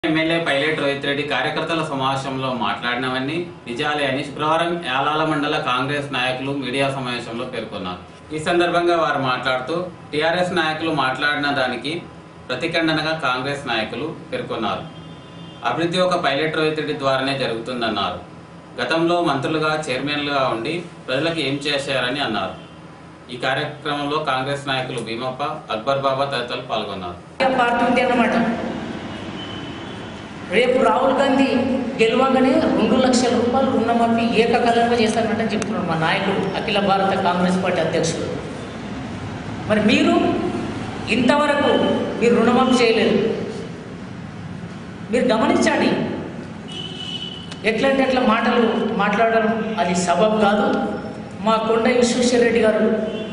MLA pilot Rohit Reddy కార్యకర్తల సమావేశంలో మాట్లాడినవన్నీ నిజాలే అని శుక్రవారం యాలాల మండల కాంగ్రెస్ నాయకులు మీడియా సమావేశంలో పేర్కొన్నారు. ఈ సందర్భంగా వారు మాట్లాడుతూ టీఆర్ఎస్ నాయకులు మాట్లాడిన దానికి ప్రతిఖండనగా కాంగ్రెస్ నాయకులు పేర్కొన్నారు. అభివృద్ధి ఒక పైలట్ రోహిత్ రెడ్డి ద్వారానే జరుగుతుందన్నారు. గతంలో మంత్రులుగా చైర్మన్లుగా ఉండి ప్రజలకు ఏం చేశారని అన్నారు. ఈ కార్యక్రమంలో కాంగ్రెస్ నాయకులు భీమప్ప, అక్బర్ బాబా తదితరులు పాల్గొన్నారు. రేపు రాహుల్ గాంధీ గెలవగానే 2 లక్షల రూపాయలు రుణమాఫీ ఏకకాలంగా చేస్తానంటే చెప్తున్నాడు మా నాయకుడు, అఖిల భారత కాంగ్రెస్ పార్టీ అధ్యక్షుడు. మరి మీరు ఇంతవరకు మీరు రుణమాఫీ చేయలేదు. మీరు గమనించండి, ఎట్లంటే ఎట్లా మాటలు మాట్లాడడం అది సబబు కాదు. మా కొండ విశ్వేశ్వరరెడ్డి గారు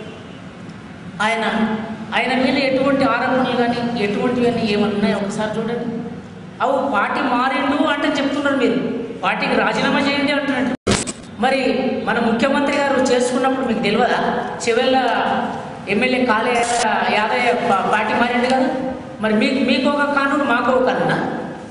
ఆయన మీద ఎటువంటి ఆరోపణలు కానీ ఎటువంటివన్నీ ఏమన్నాయి ఒకసారి చూడండి. అవు పార్టీ మారిండు అంటే చెప్తున్నారు, మీరు పార్టీకి రాజీనామా చేయండి అంటున్నట్టు. మరి మన ముఖ్యమంత్రి గారు చేసుకున్నప్పుడు మీకు తెలియదా? చివరిల ఎమ్మెల్యే కాళే యాదయ్య పార్టీ మారిండు కదా. మరి మీకు ఒక కానూను మాకు ఒక కానూనా?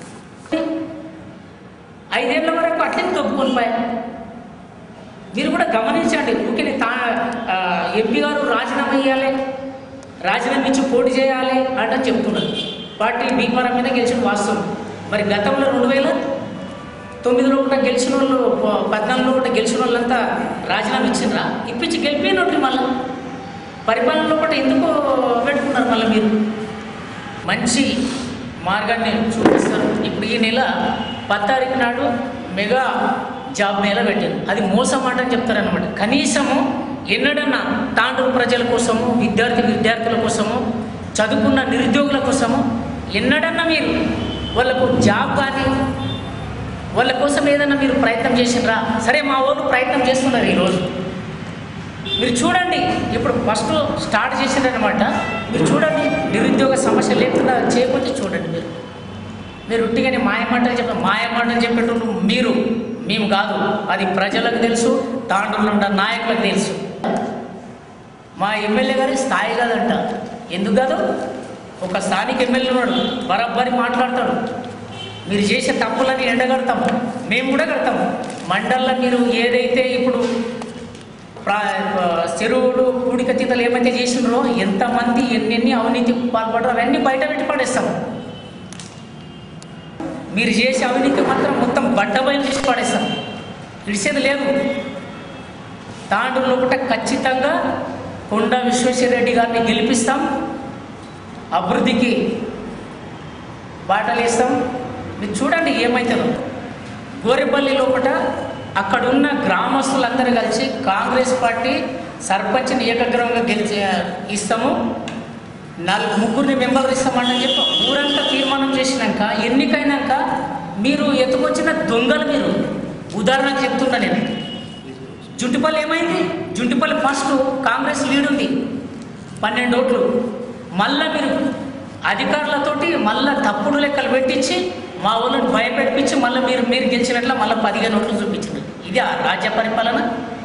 5 ఏళ్ల వరకు అట్లే తొక్కుకొని పోయా. మీరు కూడా గమనించండి. ఊరికే ఎంపీ గారు రాజీనామా చేయాలి, రాజీనామా ఇచ్చి పోటీ చేయాలి అంటే చెప్తున్నారు. పార్టీ భీమవరం మీద గెలిచిన వాస్తవం. మరి గతంలో 2009లో కూడా గెలిచిన వాళ్ళు, 14లో కూడా గెలిచిన వాళ్ళంతా రాజీనామా ఇచ్చిండ్రా? ఇప్పించి గెలిపినట్లు మళ్ళీ పరిపాలనలో కూడా ఎందుకు పెట్టుకున్నారు? మళ్ళీ మీరు మంచి మార్గాన్ని చూపిస్తారు. ఇప్పుడు ఈ నెల 10 తారీఖు నాడు మెగా జాబ్ మేళా పెట్టారు. అది మోసం మాట అని చెప్తారనమాట. కనీసము ఎన్నడన్నా తాండూరు ప్రజల కోసము, విద్యార్థుల కోసము, చదువుకున్న నిరుద్యోగుల కోసము ఎన్నడన్నా మీరు వాళ్ళకు జాబ్ కానీ వాళ్ళ కోసం ఏదన్నా మీరు ప్రయత్నం చేసినరా? సరే, మా వాళ్ళు ప్రయత్నం చేస్తున్నారు. ఈరోజు మీరు చూడండి, ఇప్పుడు ఫస్ట్ స్టార్ట్ చేసినారనమాట. మీరు చూడండి, నిరుద్యోగ సమస్య లేకుండా చేయకపోతే చూడండి. మీరు ఉట్టిగానే మాయమాటలు చెప్పేటప్పుడు మేము కాదు, అది ప్రజలకు తెలుసు, తాండూరులో ఉన్న నాయకులకు తెలుసు. మా ఎమ్మెల్యే గారి స్థాయి కాదంట. ఎందుకు కాదు? ఒక స్థానిక ఎమ్మెల్యే ఉన్నాడు, బరాబరి మాట్లాడతాడు. మీరు చేసే తప్పులని ఎండగడతాము, మేము కూడా కడతాము. మండల్లో మీరు ఏదైతే ఇప్పుడు చెరువులు పూడికతీతలు ఏమైతే చేసినారో, ఎంతమంది ఎన్ని అవినీతి పాల్పడరో అవన్నీ బయట పెట్టి పడేస్తాము. మీరు చేసే అవినీతి మాత్రం మొత్తం బట్టబయలు చేసి పడేస్తాం, విడిచేది లేదు. తాండూరులో కూడా ఖచ్చితంగా కొండ విశ్వేశ్వరరెడ్డి గారిని గెలిపిస్తాం, అభివృద్ధికి బాటలు వేస్తాం. మీరు చూడండి ఏమవుతుందో. గోరెపల్లి లోపల అక్కడున్న గ్రామస్తులందరూ కలిసి కాంగ్రెస్ పార్టీ సర్పంచ్ని ఏకగ్రహంగా ఇస్తాము, 3 మెంబర్లు ఇస్తామని చెప్పి ఊరంతా తీర్మానం చేసినాక, ఎన్నికైనాక మీరు ఎత్తుకొచ్చిన దొంగలు మీరు. ఉదాహరణకు చెప్తున్నా నేను, జుంటిపల్లి ఏమైంది? జుంటిపల్లి ఫస్ట్ కాంగ్రెస్ లీడ్ ఉంది, 12 ఓట్లు. మళ్ళీ మీరు అధికారులతోటి మళ్ళీ తప్పుడు లెక్కలు పెట్టించి మా ఊళ్ళని భయపెట్టించి మళ్ళీ మీరు గెలిచినట్ల మళ్ళీ 15 ఓట్లు చూపించింది. ఇది ఆ రాజ్య పరిపాలన?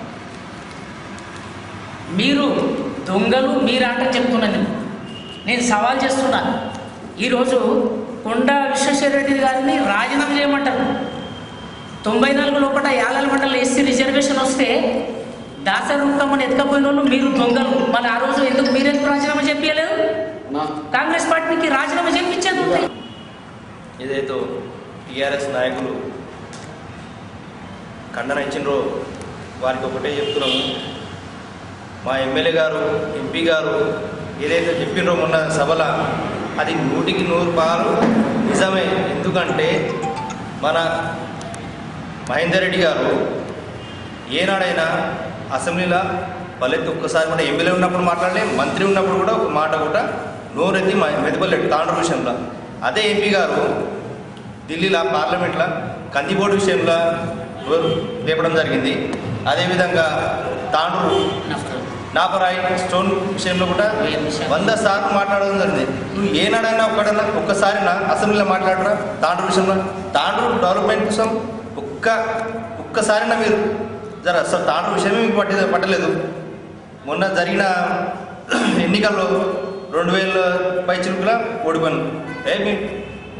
మీరు దొంగలు మీరు అంటే చెప్తున్నాను. నేను సవాల్ చేస్తున్నాను. ఈరోజు కొండ విశ్వేశ్వరరెడ్డి గారిని రాజీనామా చేయమంటారు. 94 లోపల యాలాల మండలం ఎస్సీ రిజర్వేషన్ వస్తే దాసరూపమని ఎత్తుకపోయిన వాళ్ళు మీరు దొంగలు. మరి ఆ రోజు మీరెందుకు రాజీనామా చెప్పలేదు? కాంగ్రెస్ పార్టీకి రాజీనామా చేయించేది ఉంది. ఏదైతే టీఆర్ఎస్ నాయకులు ఖండన ఇచ్చినరో వారికి ఒకటే చెప్తున్నాము. మా ఎమ్మెల్యే గారు, ఎంపీ గారు ఏదైతే చెప్పినరో మొన్న సభల, అది 100కి 100 నిజమే. ఎందుకంటే మన మహేందర్ రెడ్డి గారు ఏనాడైనా అసెంబ్లీలో వాళ్ళైతే ఒక్కసారి కూడా ఎమ్మెల్యే ఉన్నప్పుడు మాట్లాడలే, మంత్రి ఉన్నప్పుడు కూడా ఒక మాట కూడా నోరెత్తి మెదపలేడు తాండూరు విషయంలో. అదే ఎంపీ గారు ఢిల్లీలో పార్లమెంట్లో కందిబోర్డు విషయంలో లేపడం జరిగింది. అదేవిధంగా తాండూరు నాపరాయి స్టోన్ విషయంలో కూడా 100 సార్లు మాట్లాడడం జరిగింది. నువ్వు ఏనాడైనా ఒక్కసారి అసెంబ్లీలో మాట్లాడరా తాండూరు విషయంలో? తాండూరు డెవలప్మెంట్ కోసం ఒక్కసారైనా మీరు అసలు తాండూరు విషయమే మీకు పట్టలేదు. మొన్న జరిగిన ఎన్నికల్లో 2000 పైచిలుకులా ఓడిపోయాను.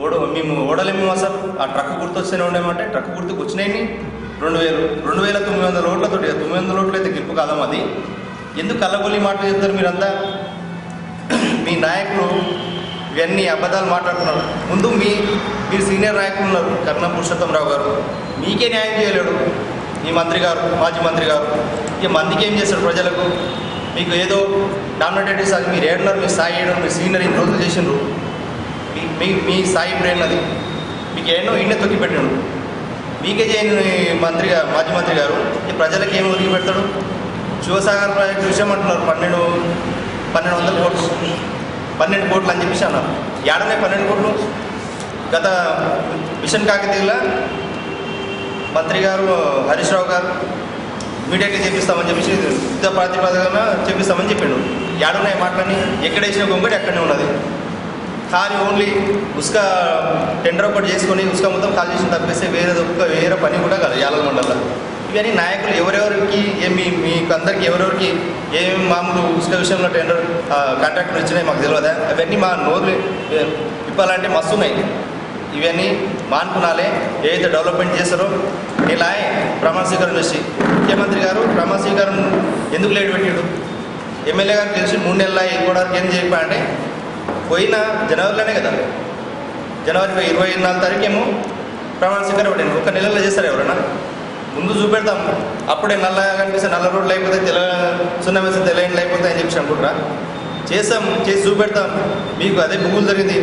మేము ఓడలేము అసలు. ఆ ట్రక్ గుర్తు వస్తూనే ఉండేమంటే ట్రక్ గుర్తుకు వచ్చినాయి 2,900 ఓట్లతో. 900 ఓట్లు అయితే గెలుపు కాదాం. అది ఎందుకు కళ్ళగొల్లి మాటలు చెప్తారు మీరంతా? మీ నాయకులు ఇవన్నీ అబద్ధాలు మాట్లాడుతున్నారు. ముందు మీరు సీనియర్ నాయకులు ఉన్నారు, కర్ణం పురుషోత్తమరావు గారు, మీకే న్యాయం చేయలేడు. మీ మంత్రి గారు, మాజీ మంత్రి గారు ఇక మందికి ఏం చేస్తారు ప్రజలకు? మీకు ఏదో డామినేటెడ్ సార్ మీరు ఏడున్నారు, మీ స్థాయి ఏడు, మీరు సీనియర్ ఇన్ని రోజులు చేసిండ్రు, మీ స్థాయి ఇప్పుడు ఏంటది? మీకు ఏడో ఇండే తొక్కి పెట్టాడు. మీకే చేయని మంత్రిగా మాజీ మంత్రి గారు ఈ ప్రజలకు ఏమి ఒదిగి పెడతాడు? శివసాగర్ ప్రాజెక్టు విషయం అంటున్నారు 1200 కోట్లు, 12 కోట్లు అని చెప్పేసి అన్నారు. ఏడనే 12 కోట్లు? గత మిషన్ కాకతీయుల మంత్రి గారు హరీష్ రావు గారు ఇమీడియట్గా చేపిస్తామని చెప్పేసి యుద్ధ ప్రాతిపదికన చేపిస్తామని చెప్పిండు. ఏడున్నాయి మాటలని? ఎక్కడ వేసిన గొంగడి అక్కడనే ఉన్నది. ఖాళీ ఓన్లీ ఉసుక టెండర్ ఒకటి చేసుకొని ఉసుక మొత్తం ఖాళీ చేసి తప్పేస్తే వేరే పని కూడా కాదు యాలల మండలంలో. ఇవన్నీ నాయకులు ఎవరెవరికి మీకు అందరికీ ఎవరెవరికి ఏమేమి మామూలు ఉసుక విషయంలో టెండర్ కాంట్రాక్టులు ఇచ్చినాయి మాకు తెలియదా? అవన్నీ మా నోరు ఇప్పాలంటే మస్తు ఉన్నాయి. ఇవన్నీ మానుకునాలే. ఏదైతే డెవలప్మెంట్ చేస్తారో ఇలా ప్రమాణ స్వీకారం చేసి ముఖ్యమంత్రి గారు ప్రమాణ స్వీకారం ఎందుకు లేట్ పెట్టాడు? ఎమ్మెల్యే గారు తెలిసి 3 నెలల ఇవ్వడానికి ఏం చెప్పాడంటే పోయిన జనవరిలోనే కదా, జనవరి 24 తారీఖు ఏమో ప్రమాణ స్వీకారం పెట్టండి. 1 నెలలో చేస్తారు ఎవరైనా? ముందు చూపెడతాం, అప్పుడే నల్లగా కనిపిస్తే నల్ల రోడ్లు అయిపోతే సున్నా వేస్తే తెల్లైండ్లు అయిపోతాయని చెప్పి అనుకుంటారా? చేస్తాం, చేసి చూపెడతాం. మీకు అదే భూములు జరిగింది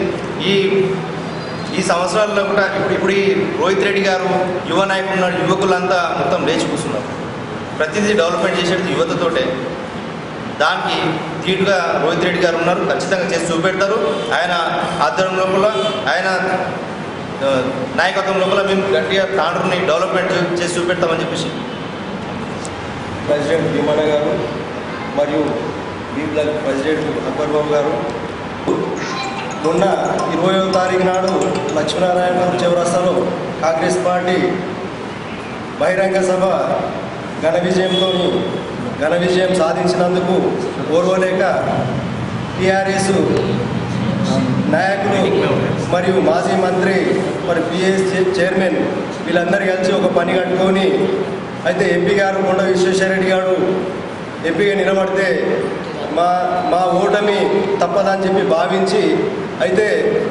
ఈ సంవత్సరాల్లో కూడా. ఇప్పుడు ఈ రోహిత్ రెడ్డి గారు యువ నాయకులు ఉన్నారు, యువకులంతా మొత్తం లేచి కూర్చున్నారు. ప్రతిదీ డెవలప్మెంట్ చేసేది యువతతోటే. దానికి ధీటుగా రోహిత్ రెడ్డి గారు ఉన్నారు, ఖచ్చితంగా చేసి చూపెడతారు. ఆయన ఆధ్వర్యం లోపల, ఆయన నాయకత్వం లోపల మేము గట్టిగా తాండ్రుని డెవలప్మెంట్ చేసి చూపెడతామని చెప్పేసి ప్రెసిడెంట్ భీమన్న గారు మరియు B block president Akbar Babu గారు మొన్న 20వ తారీఖు నాడు లక్ష్మీనారాయణ చౌరస్తాలో కాంగ్రెస్ పార్టీ బహిరంగ సభ ఘన విజయం సాధించినందుకు ఓర్వలేక టీఆర్ఎస్ నాయకులు మరియు మాజీ మంత్రి మరి పిఎస్ చైర్మన్ వీళ్ళందరూ కలిసి ఒక పని కట్టుకొని అయితే ఎంపీ గారు కొండ విశ్వేశ్వరరెడ్డి గారు ఎంపీగా నిలబడితే మా ఓటమి తప్పదని చెప్పి భావించి అయితే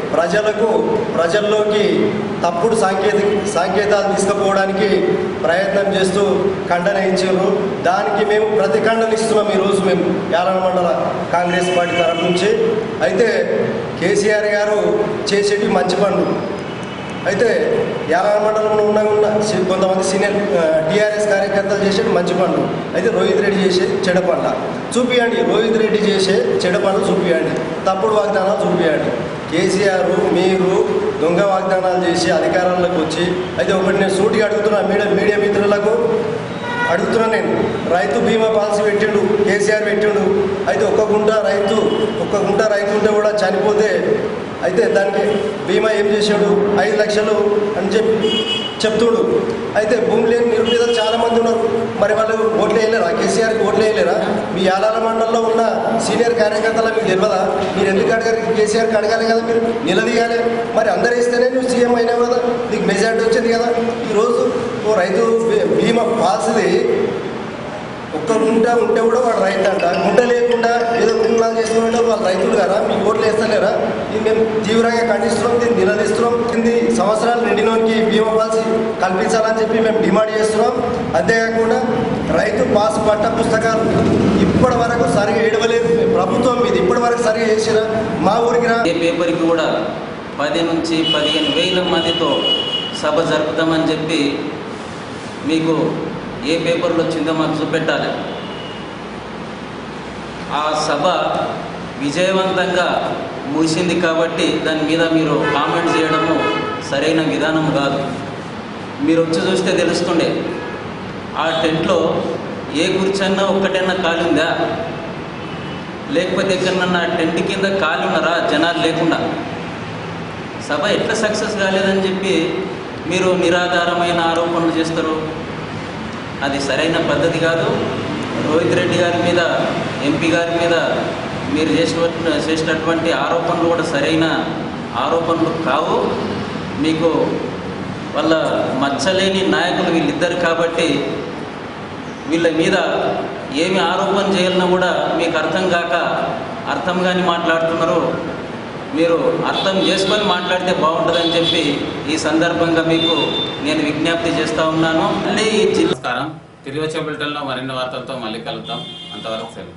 ప్రజల్లోకి తప్పుడు సంకేతాలు తీసుకుపోవడానికి ప్రయత్నం చేస్తూ ఖండన ఇచ్చారు. దానికి మేము ప్రతిఖండన ఇస్తున్నాం ఈరోజు మేము యాలల మండల కాంగ్రెస్ పార్టీ తరఫు నుంచి. అయితే కేసీఆర్ గారు చేసేటి మంచి పనులు అయితే యాలల మండలంలో ఉన్న కొంతమంది సీనియర్ టీఆర్ఎస్ కార్యకర్తలు చేసేది మంచి పనులు, అయితే రోహిత్ రెడ్డి చేసే చెడ పనులు చూపియండి. రోహిత్ రెడ్డి చేసే చెడ పనులు చూపియండి, తప్పుడు వాగ్దానాలు చూపియండి. కేసీఆర్ మీరు దొంగ వాగ్దానాలు చేసి అధికారంలోకి వచ్చి అయితే ఒకటి నేను సూటిగా అడుగుతున్నా, మీడియా మిత్రులకు అడుగుతున్నా నేను. రైతు బీమా పాలసీ పెట్టిండు కేసీఆర్ పెట్టిండు. అయితే ఒక్క గుంట రైతు ఉంటే కూడా చనిపోతే అయితే దానికి బీమా ఏం చేశాడు? 5 లక్షలు అని చెప్తుడు. అయితే భూమి లేని నిరుపేదలు చాలామంది ఉన్నారు, మరి వాళ్ళు ఓట్లు వేయలేరా? కేసీఆర్కి ఓట్లు వేయలేరా? మీ యాలాల మండలంలో ఉన్న సీనియర్ కార్యకర్తలు మీకు తెలియదా? మీరు ఎందుకు అడగాలి? కేసీఆర్కి అడగాలి కదా, మీరు నిలదీయాలి. మరి అందరు వేస్తేనే నువ్వు సీఎం అయినావు కదా, నీకు మెజార్టీ వచ్చింది కదా. ఈరోజు ఓ రైతు బీమా పాలసీది ఒక్క గుంట ఉంటే కూడా వాడు రైతు అంట, గుంట లేకుండా ఏదో గుంటలు చేసుకుంటే వాళ్ళు రైతులు కదా, మీకు ఓట్లు వేస్తలేరా? ఇది మేము తీవ్రంగా ఖండిస్తున్నాం, దీన్ని నిలదీస్తున్నాం. 8 సంవత్సరాలు నిండినోనికి బీమా పాలసీ కల్పించాలని చెప్పి మేము డిమాండ్ చేస్తున్నాం. అంతేకాకుండా రైతు పాస్ పట్ట పుస్తకాలు ఇప్పటి వరకు సరిగా వేయడలేదు ప్రభుత్వం మీద, ఇప్పటి వరకు సరిగా చేసిరా? మా ఊరికి ఏ పేపర్కి కూడా 10 నుంచి 15 వేల మందితో సభ జరుపుతామని చెప్పి మీకు ఏ పేపర్లో వచ్చిందో మాకు చూపెట్టాలి. ఆ సభ విజయవంతంగా ముగిసింది కాబట్టి దాని మీద మీరు కామెంట్ చేయడము సరైన విధానం కాదు. మీరు వచ్చి చూస్తే తెలుస్తుండే ఆ టెంట్లో ఏ కుర్చన్నా ఒక్కటన్నా కాలిందా, లేకపోతే ఎక్కడన్నా టెంట్ కింద కాలి ఉన్నారా జనాలు లేకుండా? సభ ఎట్లా సక్సెస్ కాలేదని చెప్పి మీరు నిరాధారమైన ఆరోపణలు చేస్తారు. అది సరైన పద్ధతి కాదు. రోహిత్ రెడ్డి గారి మీద, ఎంపీ గారి మీద మీరు చేసినటువంటి ఆరోపణలు కూడా సరైన ఆరోపణలు కావు. మీకు వాళ్ళ మచ్చలేని నాయకులు వీళ్ళిద్దరు కాబట్టి వీళ్ళ మీద ఏమి ఆరోపణ చేయాలన్నా కూడా మీకు అర్థం కాక అర్థం కాని మాట్లాడుతున్నారు. మీరు అర్థం చేసుకొని మాట్లాడితే బాగుంటుందని చెప్పి ఈ సందర్భంగా మీకు నేను విజ్ఞప్తి చేస్తూ ఉన్నాను. మళ్ళీ ఈ నమస్కారం. తిరిగి వచ్చే బులెటిన్లో మరిన్ని వార్తలతో మళ్ళీ కలుద్దాం. అంతవరకు సెలవు.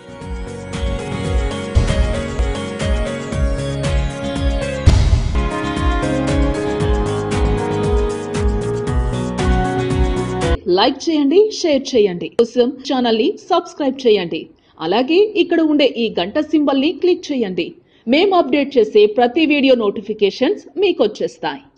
లైక్ చేయండి, షేర్ చేయండి. కోసం ఛానల్ ని సబ్స్క్రైబ్ చేయండి. అలాగే ఇక్కడ ఉండే ఈ గంట సింబల్ ని క్లిక్ చేయండి. మేము అప్డేట్ చేసే ప్రతి వీడియో నోటిఫికేషన్స్ మీకు వచ్చేస్తాయి.